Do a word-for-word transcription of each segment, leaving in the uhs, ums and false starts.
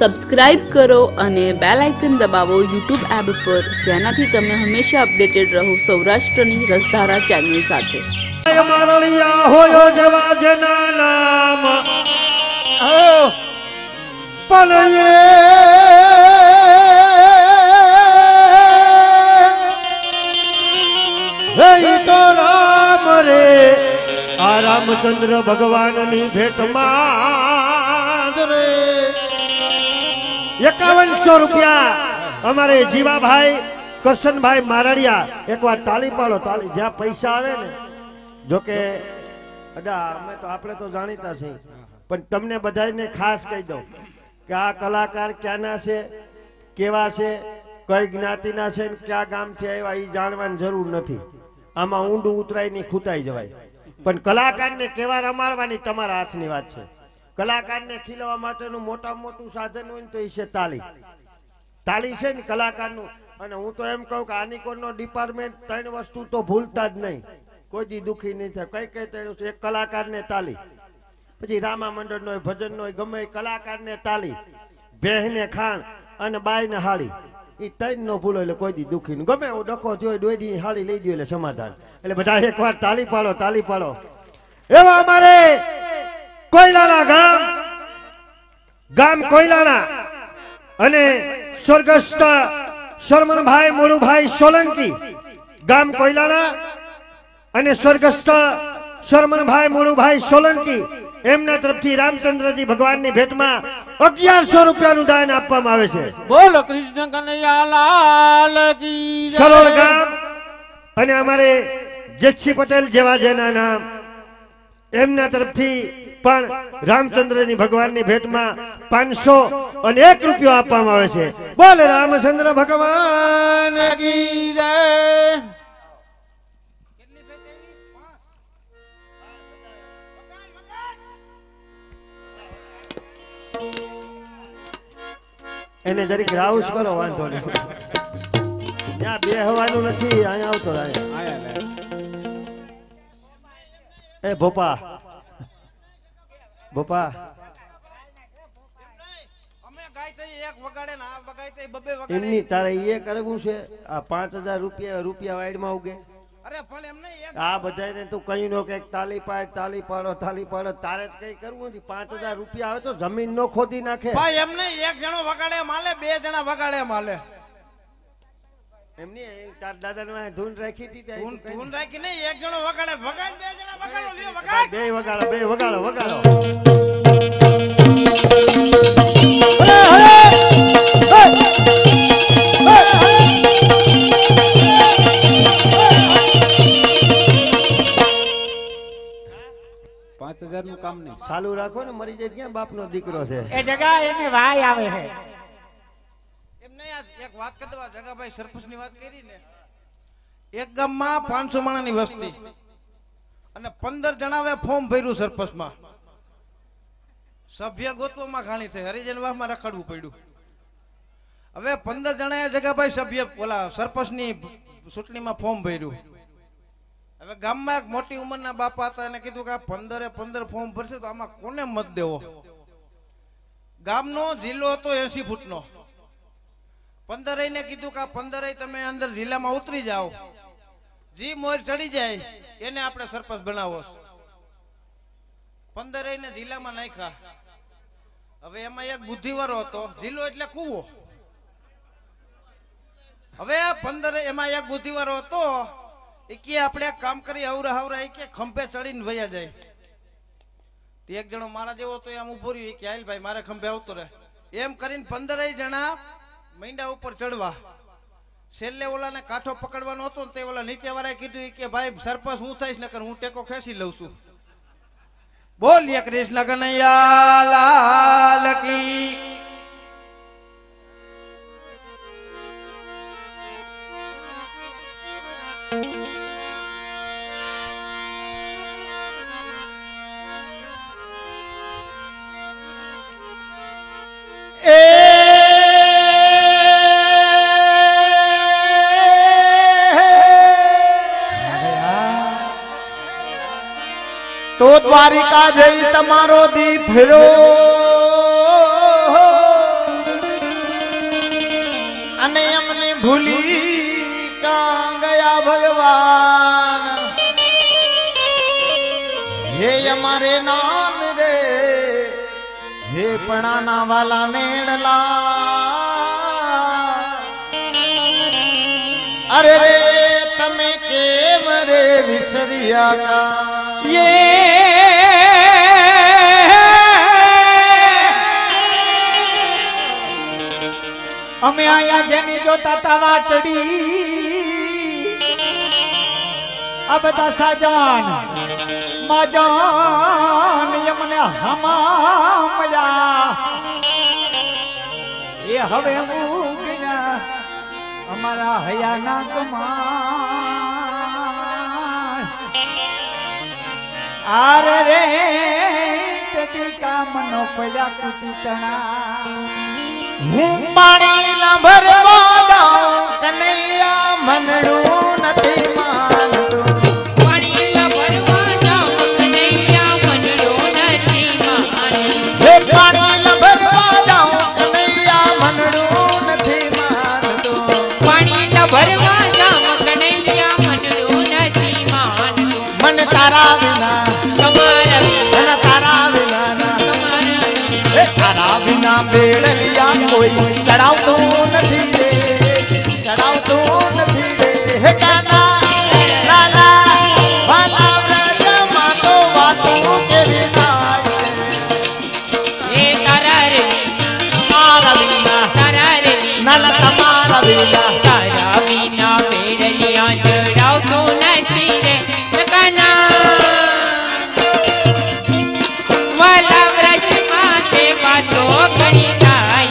Subscribe કરો અને bell icon દબાવો યુટ્યુબ એપ પર, જેનાથી તમે હંમેશા અપડેટેડ રહો સૌરાષ્ટ્રની રસધારા ચેનલ સાથે. મારણિયા હોયો જવા જેના નામ પણ એ તો રામ રે આ રામચંદ્ર ભગવાનની ભેટમાં રે એકાવનસો રૂપિયા અમારે જીવાભાઈ કરશનભાઈ મારણિયા. એક વાર તાળી પાડો, તાળી. જ્યાં પૈસા આવે ને, જોકે અદા અમે તો આપણે તો જાણીતા છીએ, પણ તમને બધાને ખાસ કહી દઉં કે આ કલાકાર ક્યાંના છે, કેવા છે, કઈ જ્ઞાતિના છે, ક્યાં ગામથી આવ્યા એ જાણવાની જરૂર નથી. આમાં ઊંડું ઉતરાય ની ખૂતાઈ જવાય. પણ કલાકારને કેવા રમાડવાની તમારા હાથની વાત છે. કલાકારને ખીલવા માટેનું મોટા મોટું સાધન હોય ને તો એ છે તાળી. તાળી છે ને કલાકારનું. અને હું તો એમ કહું કે આનિકોરનો ડિપાર્ટમેન્ટ ત્રણ વસ્તુ તો ભૂલતા જ નહીં, કોઈ દી દુઃખી નહીં થાય. કઈ કઈ ત્રણ વસ્તુ? એક કલાકારને તાળી, પછી રામા મંડળનો હોય, ભજનનો હોય, ગમે એ કલાકારને તાળી, ભેહને ખાણ અને બાયને હાળી. એ ત્રણ નો ભૂલો એટલે કોઈ દી દુઃખી નહીં. ગમે એવો ડખો થયો દોડી હાળી લઈ ગયો એટલે સમાધાન. એટલે બધા એક વાર તાળી પાડો, તાળી પાડો. એવા અમારે કોયલાના ગામ ગામ કોયલાના અને સ્વર્ગસ્થ શરમણભાઈ મોળુભાઈ સોલંકી, ગામ કોયલાના અને સ્વર્ગસ્થ શરમણભાઈ મોળુભાઈ સોલંકી, એમના તરફથી રામચંદ્રજી ભગવાનની ભેટમાં અગિયારસો રૂપિયાનું દાન આપવામાં આવે છે. બોલો કૃષ્ણ કનૈયા લાલ કી જય. સરોડ ગામ અને અમારે જેતસિંહ પટેલ જેવા જેના નામ, એમના તરફથી પણ રામચંદ્રની ભગવાનની ભેટમાં પાંચસો અને એક રૂપિયો આપવામાં આવે છે. બોલ રામચંદ્ર ભગવાન કી જય. એને જરીક રાઉસ કરો, વાંધો નહીં. ત્યાં બેહવાનું નથી, અહીંયા આવતો રહે. એ ભોપા ભોપા એમની તારે એ કરવું છે. આ પાંચ હજાર રૂપિયા રૂપિયા વાઈડમાં ઉગે. આ બધાને તું કઈ નો કે તાલી પાડ, તાલી પાડો, તાલી પાડો. તારે કઈ કરવું નથી. પાંચ હજાર રૂપિયા આવે તો જમીન નો ખોદી નાખે. ભાઈ એમને એક જણો વગાડે માલે, બે જણા વગાડે માલે. એમની તાર દાદા ને ધૂન રાખી હતી, ધૂન રાખી નહીં, એક જણો વગાડે, વગાડ બે જણા વગાડો, લ્યો વગાડ. બે વગાડો, બે વગાડો, વગાડો. પાંચ હજાર નું કામ નહીં, ચાલુ રાખો ને. મરી જાય ક્યાં બાપ નો દીકરો છે. એ જગા એને વાય આવે છે. એમને એક વાત કરી દવા, જગાભાઈ સરપંચ ની વાત કરી ને. એક ગામમાં પાંચસો માણસની વસ્તી અને પંદર જણાવે ફોર્મ ભર્યું સરપંચમાં. સભ્ય ગોતવામાં ઘાણી થઈ, હરિજન વાહમાં રખડવું પડ્યું. હવે પંદર જણાએ જગાભાઈ સભ્ય ઓલા સરપંચની ચૂંટણીમાં ફોર્મ ભર્યું. હવે ગામમાં એક મોટી ઉંમરના બાપા હતા, એને કીધું કે પંદરે પંદર ફોર્મ ભરશે તો આમાં કોને મત દેવો. ગામનો જિલ્લો હતો એસી ફૂટનો. પંદરે ને કીધું કે પંદરે તમે અંદર જિલ્લામાં ઉતરી જાઓ, જી મોર ચડી જાય એને આપણે સરપંચ બનાવો. પંદરે ને જિલ્લામાં નાખ્યા. હવે એમાં એક બુદ્ધિવાળો હતો. જિલ્લો એટલે કૂવો. હવે પંદરે એમાં એક બુદ્ધિવાળો હતો. એ કે આપણે કામ કરી હવરા હવરા એ કે ખંભે ચડીને વયા જાય. એક જણો મારા જેવો તો આમ ઉભો રહ્યો કે હાલ ભાઈ મારે ખંભે આવતો રહે. એમ કરીને પંદરે જણા મૈંડા ઉપર ચડવા. છેલ્લે ઓલાને કાંઠો પકડવાનો હતો તે ઓલા નીચે વાળાએ કીધું કે ભાઈ સરપંચ હું થઈશ નકર હું ટેકો ખેંચી લઉં છું. બોલીએ કૃષ્ણ કનૈયા લાલ કી. તો દ્વારિકા જઈ તમારો દી ફેરો भूली कहाँ गया भगवान हे हमारे नाम रे हे पढ़ाना वाला नेड़ला अरे रे तमे केम रे विसरिया का ये અમે આયા જેની જોતા તા વાટડી આ બધા સાજાન માજાન યમને હમામલા એ હવે મૂકના અમારા હયાના કમાન આરે રે તે કામનો પડ્યા કુચિતણા હું પાણી ના ભરવા જાઉં કનૈયા મનડું નથી માનતું પાણી ના ભરવા જાઉં કનૈયા મનડું નથી માનતું હે પાણી ના ભરવા જાઉં કનૈયા મનડું નથી માનતું પાણી ના ભરવા જાઉં કનૈયા મનડું નથી માનતું મન તારા વિના તમારા મન તારા વિના ના તમારા હે તારા વિના બેડલિયા कोई चढ़ाव तो नहीं रे चढ़ाव तो नहीं रे हे काना लाला वाला व्रज मातो वातों के बिना એ તારા રે हमारा बिना તારા રે नल हमारा बिना તારા વિના બેડલિયા ચડાવતો નથી રે કાના વાલા વ્રજ માથે વાતો ઘણી થાય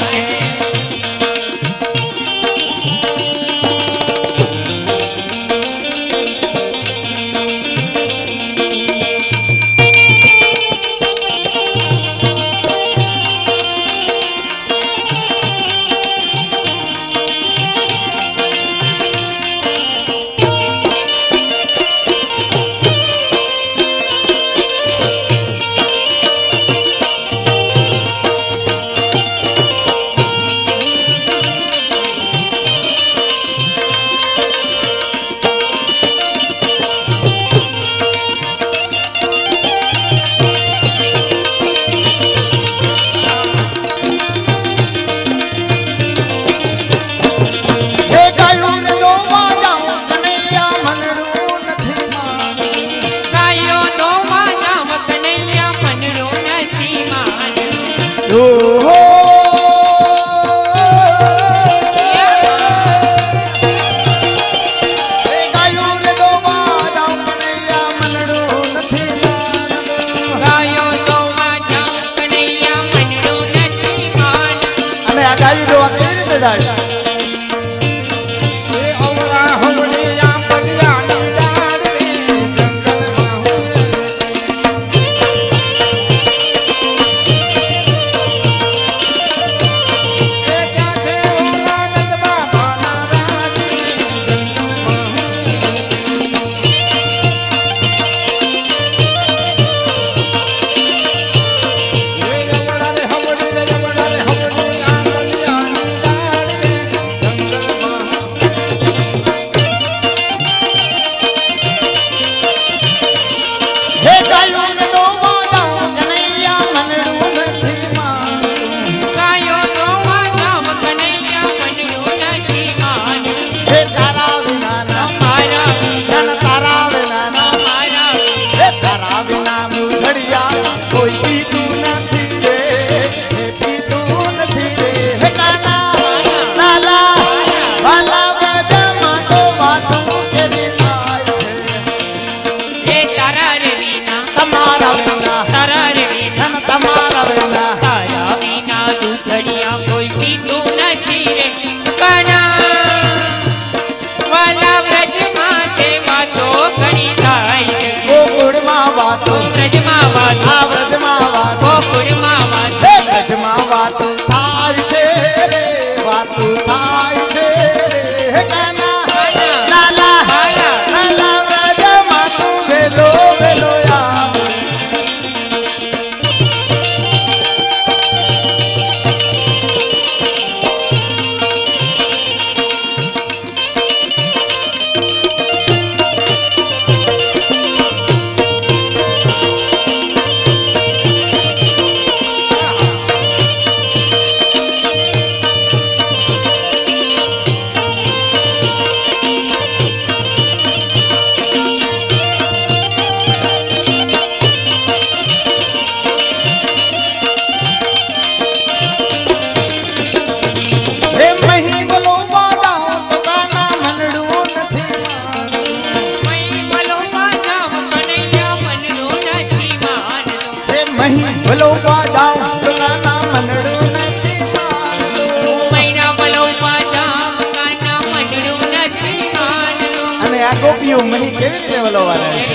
જોગીઓ મહી કેવી રીતે વલોવાના છે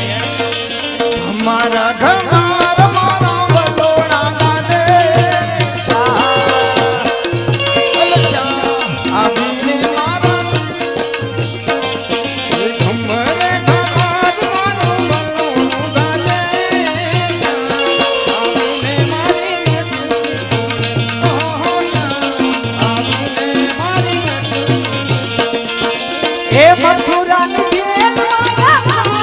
અમારા ઘર મારા વલોણા ગાને શા અલશા આવીને મારા ઘમરે ઘર મારો વલોણા ગાને આવીને મારી આવીને મારી એ મથુરા ની જેલ મારા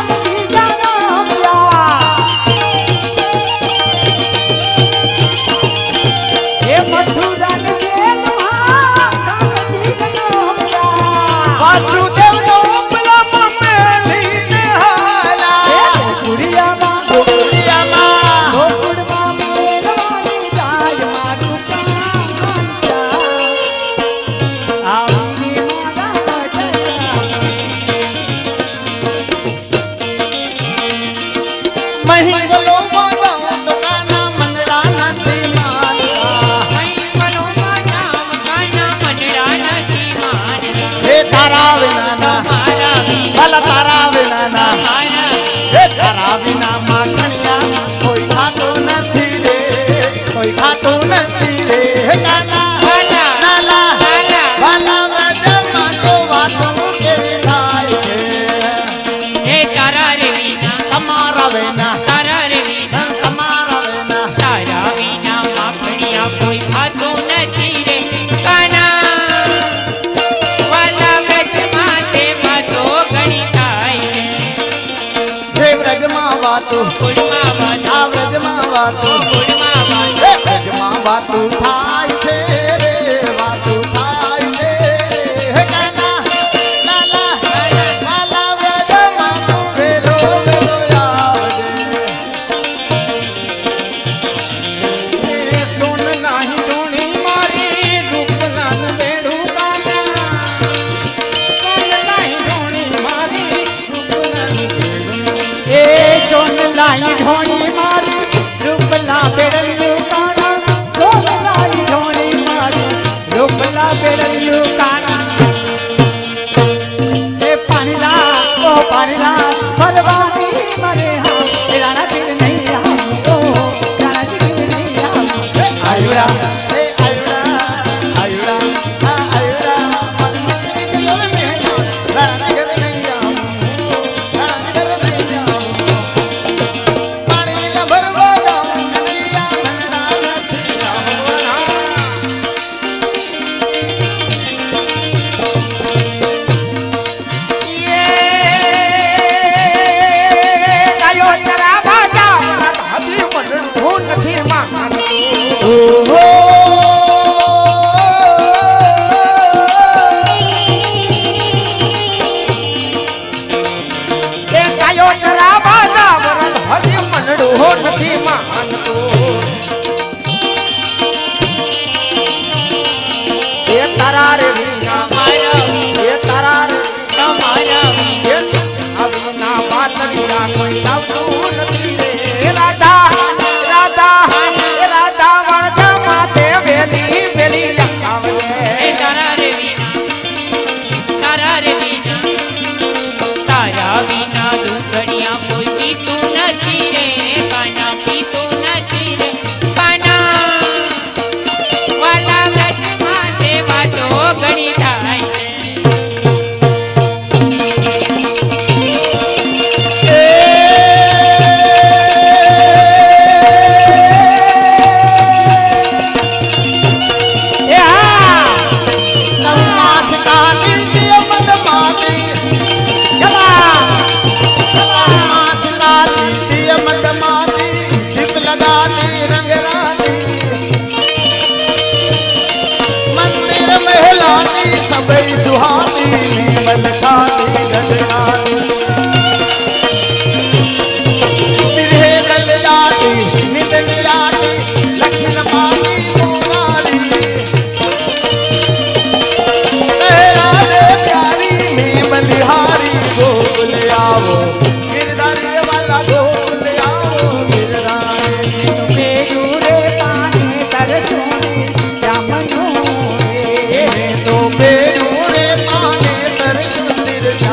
तो बेरू रे पाने दर्शन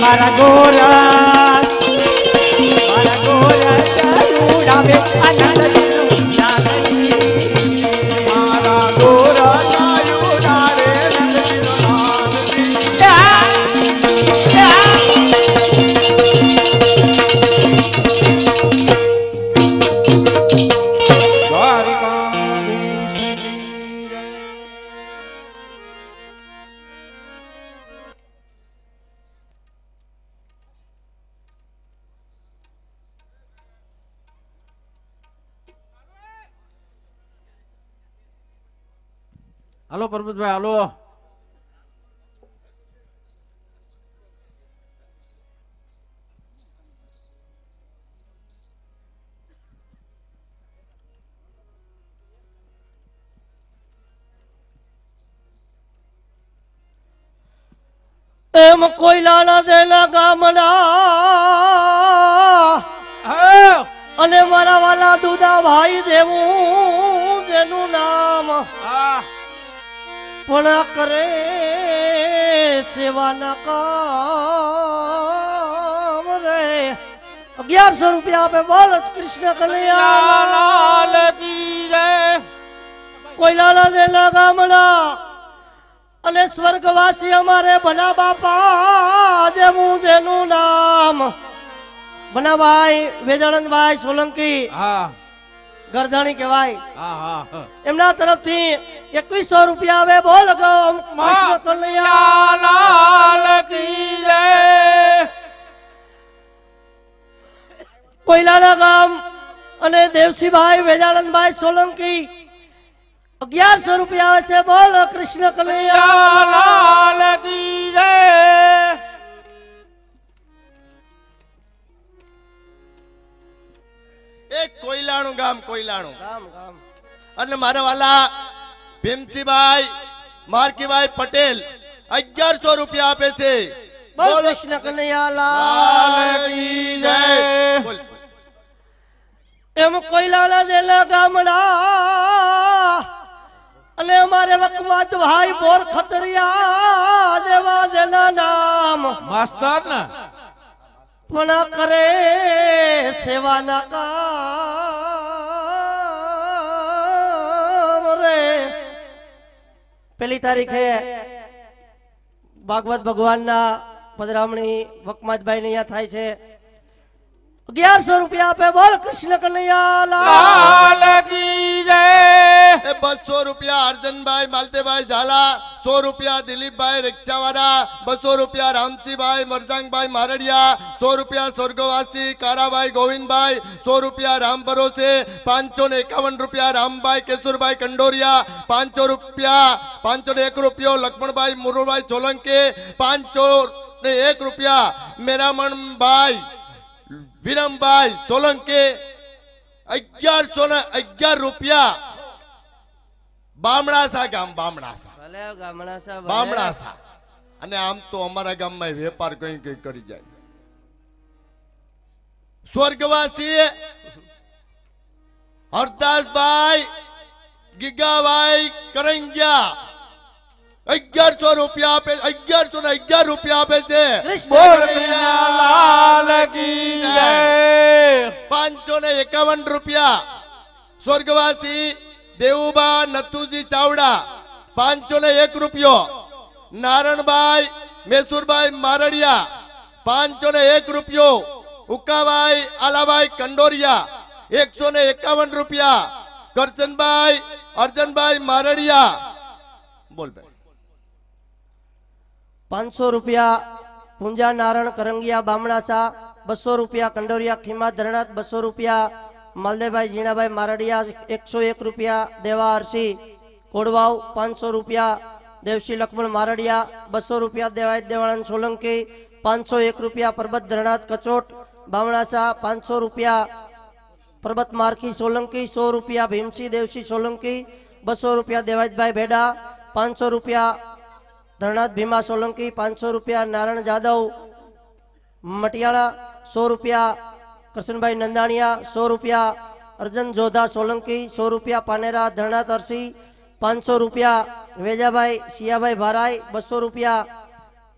મારા ગોરસ મારા ગોરસ ઉડાવે આનંદ મારા ગોરા ઉડારે રંગીનો હાલો પરબતભાઈ હાલો. એમ કોયલાના દેના ગામના અને મારા વાલા દુદા ભાઈ દેવું જેનું નામ પણ કરે સેવાના કામ રે અગિયારસો રૂપિયા આપે બોલ કૃષ્ણ કનૈયા કોયલાના દેના ગામના અને સ્વર્ગવાસી અમારે ભલા બાપા જેવું જેનું નામ ભનાભાઈ વેજાનંદભાઈ સોલંકી હા ગરધાણી કહેવાય. હા હા એમના તરફથી એકવીસો રૂપિયા આવે બોલ ગમ કૃષ્ણ કનૈયા લાલ કી જય. કોયલાના ગામ અને દેવસીભાઈ વેજાનંદભાઈ સોલંકી અગિયારસો રૂપિયા આવે છે બોલ કૃષ્ણ કનૈયા લાલ કી જય. એક કોયલાણું ગામ કોયલાણું ગામ ગામ અને મારા વાલા ભીમજીભાઈ મારકીભાઈ પટેલ અગિયારસો રૂપિયા આપે છે. બોલ કૃષ્ણ કનૈયા લાલ કી જય. બોલ. એમ કોયલાના દેલા ગામડા અને અમારે વકવાત ભાઈ બોર ખતરિયા દેવા દેના નામ માસ્ટર ને પણ કરે સેવાના કામ રે. પેલી તારીખે ભાગવત ભગવાનના પધરામણી વકમાતભાઈ ને અહીંયા થાય છે. અગિયારસો રૂપિયા આપે બોલ કૃષ્ણ કનૈયા લાલ કી જય. એ બસો રૂપિયા અર્જનભાઈ માલતેભાઈ ઝાલા, સો રૂપિયા દિલીપભાઈ રિક્ષાવાળા, બસો રૂપિયા રામજીભાઈ મરજાંગભાઈ મારડિયા, સો રૂપિયા સ્વર્ગવાસી કારાભાઈ ગોવિંદભાઈ, સો રૂપિયા રામ ભરોસે, પાંચસો ને એકાવન રૂપિયા રામભાઈ કેશુરભાઈ કંડોરિયા, પાંચસો રૂપિયા પાંચસો ને એક રૂપિયો લક્ષ્મણભાઈ મુરુભાઈ સોલંકી, પાંચસો ને એક રૂપિયા મેરામણભાઈ વિરમભાઈ સોલંકી, અગિયારસો ને અગિયાર રૂપિયા બામણાસા ગામ બામણાસા ભલે ગામડાસા ભલે. બામણાસા. અને આમ તો અમારા ગામમાં વેપાર કઈ કઈ કરી જાય. સ્વર્ગવાસી હરદાસભાઈ ગીગાભાઈ કરંગિયા અગિયારસો રૂપિયા આપે, અગિયારસો ને અગિયાર રૂપિયા આપે છે. પાંચસો ને એકાવન રૂપિયા સ્વર્ગવાસી દેવુબા નથુજી ચાવડા, પાંચસો ને એક રૂપિયો નારણભાઈ મેસુરભાઈ મારડિયા, પાંચસો ને એક રૂપિયો ઉકાભાઈ આલાભાઈ કંડોરિયા, એકસો ને એકાવન રૂપિયા કરચનભાઈ અર્જનભાઈ મારડિયા. બોલ ભાઈ. પાંચસો રૂપિયા પૂંજા નારણ કરંગિયા બામણાસા, બસો રૂપિયા કંડોરિયા ખીમા ધરણાત, બસો રૂપિયા માલદેભાઈ જીણાભાઈ મારડિયા, એકસો એક રૂપિયા દેવા અરસી કોડવાવ, પાંચસો રૂપિયા દેવશી લક્ષ્મણ મારડિયા, બસો રૂપિયા દેવાય દેવાનંદ સોલંકી, પાંચસો એક રૂપિયા પરબત ધરણાત કચોટ બામણાસા, પાંચસો રૂપિયા પરબત મારખી સોલંકી, સો રૂપિયા ભીમસી દેવશી સોલંકી, બસો રૂપિયા દેવાજભાઈ ભેડા, પાંચસો રૂપિયા ધરણાત ભીમા સોલંકી, પાંચસો રૂપિયા નારાયણ જાદવ મટિયાળા, સો રૂપિયા કરશનભાઈ નંદાણીયા, સો રૂપિયા અર્જન જોધા સોલંકી, સો રૂપિયા પાનેરા ધરણાત અરસી, પાંચસો રૂપિયા વેજાભાઈ સિયાભાઈ ભારાઈ, બસો રૂપિયા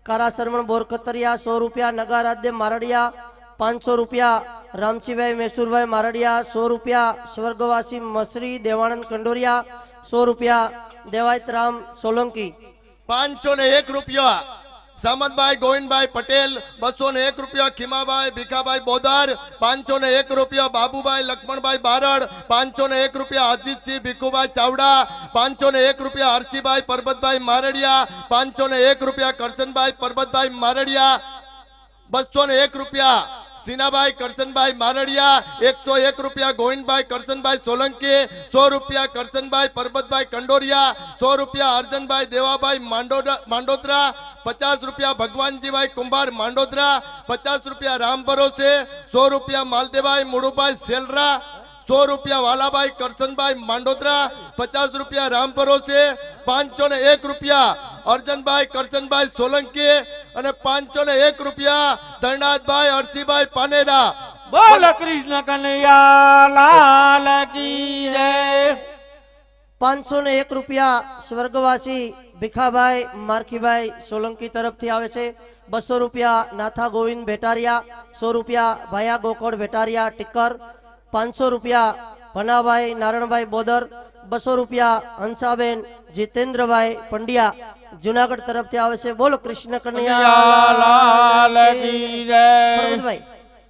कारा सरमण बोरकतरिया सौ रुपया, नगाराध्य मारडिया पांच सौ रुपया, रामचीभाई मैसूरभाई मारडिया सौ रुपया, स्वर्गवासी मसरी देवानंद कंडोरिया सौ रुपया, देवायत राम सोलंकी पांच सौ ने एक रुपया, सामंतभाई गोविंदभाई पटेल बसो ने एक रुपया, खीमाभाई भीखाभाई बोदर पांच सौ ने एक रुपया, बाबूभाई लक्ष्मणभाई बारड़ पांच सौ ने एक रुपया, अजीत सिंह भिखुभाई चावड़ा पांच सौ ने एक रुपया, हर्षीभाई परबतभाई मारडिया पांच सौ ने एक रुपया, करचनभाई परबतभाई मारडिया बसो ने एक रुपया, सीनाभाई करचनभाई मारडिया एक सौ एक रुपया, गोविंदभाई करचनभाई सोलंकी सौ रुपया, करचनभाई परबतभाई कंडोरिया सौ रुपया, अर्जनभाई देवाभाई मांडोदरा पचास रुपया, भगवानजीभाई कुंभार मांडोदरा पचास रुपया, राम भरोसे सौ रुपया, मालदेभाई मुड़ुभाई सेलरा सौ रुपया, वालाभाई करचनभाई मांडोदरा पचास रुपया, राम भरोसे पांच सौ ने एक रुपया, अर्जनभाई करचनभाई सोलंकी અને પાંચસો ને એક રૂપિયા ધરનાથભાઈ હરસીભાઈ પાનેરા બોલ કૃષ્ણ કનૈયા લાલ की जय। पांच सौ ने एक रुपया स्वर्गवासी भिखाभाई मारखीभाई सोलंकी तरफ थी आवे छे। बसो रुपया नाथा गोविंद भेटारिया सौ रुपया, भाया गोकड़ भेटारिया टिक्कर पांच सौ रुपया, भनाभाई नारायणभाई बोदर बसो रुपया, हंसाबेन जितेंद्रभाई पंड्या जूनागढ़ तरफ थी आवे छे। बोलो कृष्ण कन्हैया लाल की जय। भाई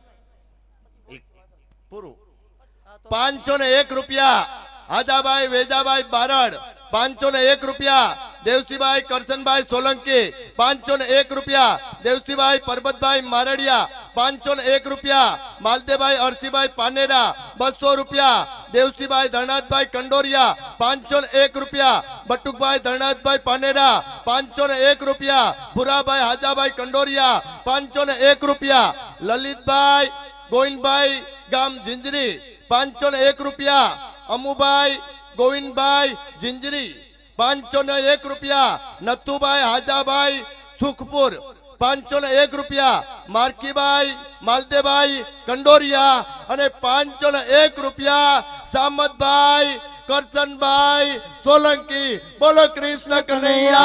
पांच सौ ने एक रुपया, हाजाभाई वेजाभाई बारड़ पांच सौ ने एक रुपया, देवसीभाई करचनभाई सोलंकी पांच सौ ने एक रुपया, देवसीभाई परबतभाई मारडिया पांच सौ ने एक रुपया, मालदेभाई हरसीभाई पानेरा बसो रुपया, देवसीभाई धरनाथभाई कंडोरिया पांच सौ ने एक रुपया, बटुकभाई धरनाथभाई पानेरा पांच सौ ने एक रुपया, भूराभाई हाजाभाई कंडोरिया पांच सौ ने एक रुपया, ललितभाई गोविंदभाई गाम झिंझरी पांच सौ ने एक रुपया, अमुभाई गोविंदभाई झिंझरी पांच सौ ने एक रुपया, नथुभाई हाजाभाई सुखपुर पांच सौ ने एक रुपया, मार्कीभाई मालदेभाई कंडोरिया अने पांच सौ ने एक रुपया, सामतभाई करचनभाई सोलंकी। बोलो कृष्ण कन्हैया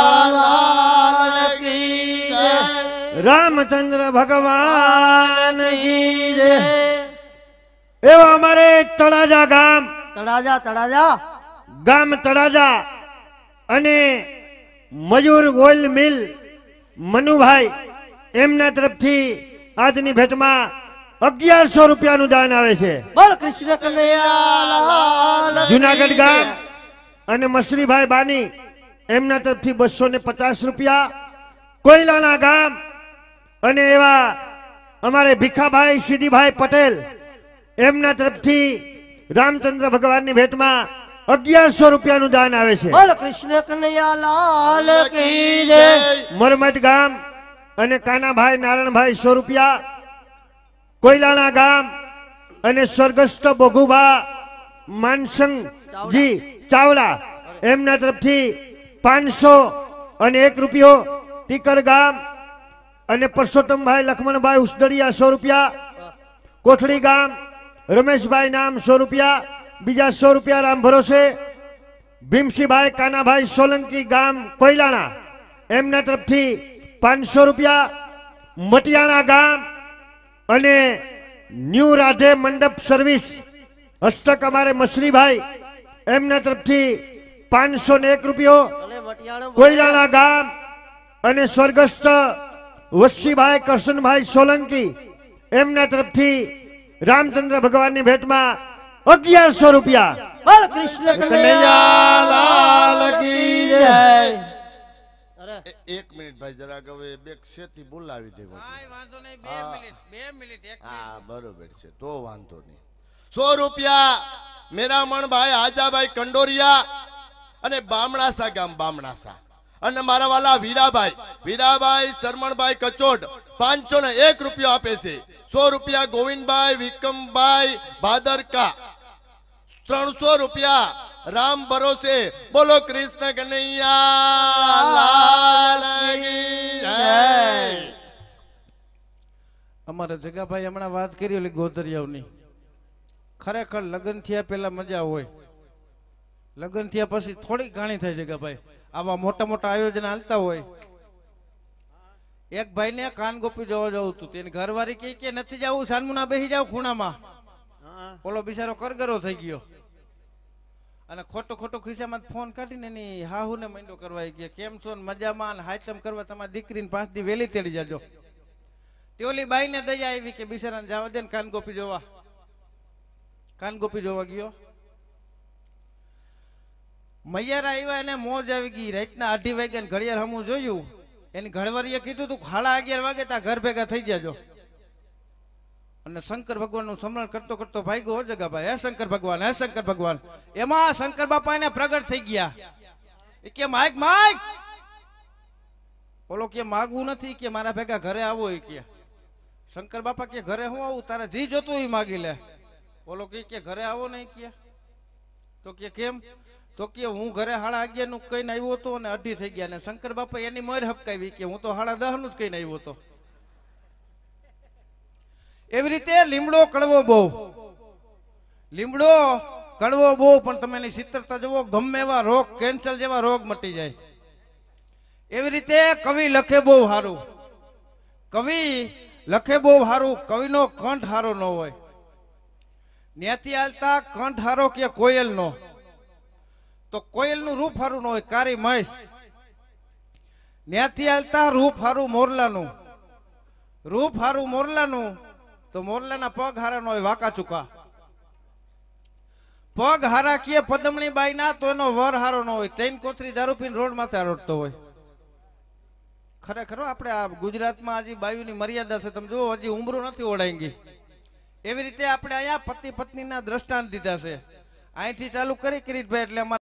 लाल की जय। रामचंद्र भगवान की जय। एवं हमारे तड़ाजा गाम तड़ाजा तड़ाजा गाम तड़ाजा અને મયુર ઓઇલ મિલ મનુભાઈ એમના તરફથી આજની ભેટમાં અગિયારસો રૂપિયાનું દાન આવે છે। બોલ કૃષ્ણ કનૈયા લાલ જુનાગઢ ગામ અને મસરીભાઈ બાની એમના તરફથી બસો ને પચાસ રૂપિયા, કોયલાના ગામ અને એવા અમારે ભીખાભાઈ સીડીભાઈ પટેલ એમના તરફથી રામચંદ્ર ભગવાનની ભેટમાં અગિયારસો રૂપિયાનું દાન આવે છે। બોલ કૃષ્ણ કનૈયા લાલ की जय। મરમટ ગામ અને કાનાભાઈ નારાયણભાઈ સો રૂપિયા, કોયલાના ગામ અને સ્વર્ગસ્થ બોઘુભા માનસંગજી ચાવડા એમના તરફથી પાંચસો અને એક રૂપિયો, ટીકર ગામ અને પરસોત્તમભાઈ લખમણભાઈ ઉસદડિયા સો રૂપિયા, કોઠડી ગામ રમેશભાઈ નામ સો રૂપિયા, बीजा सौ रुपया राम भरोसे, भीमसी भाई काना भाई सोलंकी गाम कोयलाना एमना तरफथी पांच सौ रुपया, मटियाना गाम अने न्यू राधे मंडप सर्विस हस्तक अमारे मसरी भाई एमना तरफथी पांच सौ ने एक रुपयो, कोयलाना गाम अने स्वर्गस्थ वस्सी भाई करशन भाई सोलंकी एमना तरफथी रामचंद्र भगवान की भेट में अगियारसो रुपया। बोल कृष्ण कन्हैया लाल की जय। एक मिनिट भाई जरा હવે બેક સેથી બોલાવી દેવો। કાઈ વાંધો નહીં, બે મિનિટ બે મિનિટ એક હા બરોબર છે તો વાંધો નહીં। सौ रुपया મેરામણ ભાઈ હાજાભાઈ કંડોરિયા અને બામણાસા ગામ બામણાસા અને મારા વાલા વીરાભાઈ વીરાભાઈ શરમણભાઈ કચોટ પાંચસો ને એક રૂપિયો આપે છે। सौ रुपया गोविंदभाई विक्रमभाई भादरका त्रणसो रुपया राम भरोसे। बोलो कृष्ण कन्हैया लाल की जय। અમારા જગાભાઈ હમણાં વાત કરી ઓલી ગોદરિયાઓની, ખરેખર લગ્ન થયા પહેલા મજા હોય, લગ્ન થયા પછી થોડી ઘણી થાય જગાભાઈ। આવા મોટા મોટા આયોજન હાલતા હોય એક ભાઈ ને કાન ગોપી જોવા જવું હતું તેની ઘરવાળી કહે કે નથી જવું, સાનમુના બેસી જાવ ખૂણામાં. ઓલો બિચારો કરગરો થઈ ગયો અને ખોટો ખોટો ખિસ્સામાં ફોન કાઢીને એની હાહુ ને મંડો કરવા ગયા, કેમ છો મજામાં, હાયતમ કરવા તમારી દીકરીને પાંચ દી વેલી તેડી જાજો. તે ઓલી બાઈ ને દયા આવી કે બિચારાને જવા દે ને કાન ગોપી જોવા. કાન ગોપી જોવા ગયો, મૈયારા આવ્યા એને મોજ આવી ગઈ. રાતના અઢી વાગ્યા ઘડિયાળ હમું જોયું, એની ઘરવાળીએ કીધું તું સાડા અગિયાર વાગે તા ઘર ભેગા થઈ જાજો. અને શંકર ભગવાન નું સ્મરણ કરતો કરતો ભાગ્યો જગા ભાઈ, હે શંકર ભગવાન, હે શંકર ભગવાન. એમાં શંકર બાપા એને પ્રગટ થઈ ગયા. એ કે માઈક માઈક, બોલો કે માગવું નથી, કે મારા ભેગા ઘરે આવો. એ કે શંકર બાપા કે ઘરે હું આવું, તારે જી જોતું એ માગી લે. બોલો કે ઘરે આવો નહીં કે. તો કે કેમ? તો કે હું ઘરે સાડા અગિયાર નું કહીને આવ્યો હતો અને અઢી થઈ ગયા. ને શંકર બાપા એની મોર હપકાવી કે હું તો સાડા દસ નું જ કહીને આવ્યો હતો. એવી રીતે લીમડો કડવો બહુ, લીમડો કડવો બહુ, પણ તમે એની શીતળતા જુઓ, ગમે એવા રોગ, કેન્સર જેવા રોગ મટી જાય. એવી રીતે કવિ લખે બહુ સારું, કવિ લખે બહુ સારું, કવિનો કંઠ સારો ન હોય. ન્યાથી હાલતા કંઠ સારો કે કોયલ નો, તો કોયલ નું રૂપ સારું ન હોય, કારી મહેશ. ન્યાથી હાલતા રૂપ સારું મોરલાનું, રૂપ સારું મોરલાનું, તો મોરલાના પગ હારા ન હોય, વાકા ચૂકા. પગ હારા કીએ પદમણી બાઈ ના, તો એનો વર હારો ન હોય, તૈન કોથરી દારૂ પીને રોડ માથે આરોટતો હોય. ખરેખર આપણે આ ગુજરાતમાં હજી બાયુની મર્યાદા છે, તમે જુઓ હજી ઉમરું નથી ઓળાઈ ગઈ. એવી રીતે આપણે અહીંયા પતિ પત્નીના દ્રષ્ટાંત દીધા છે. અહીંથી ચાલુ કરી કિરીટભાઈ એટલે અમારે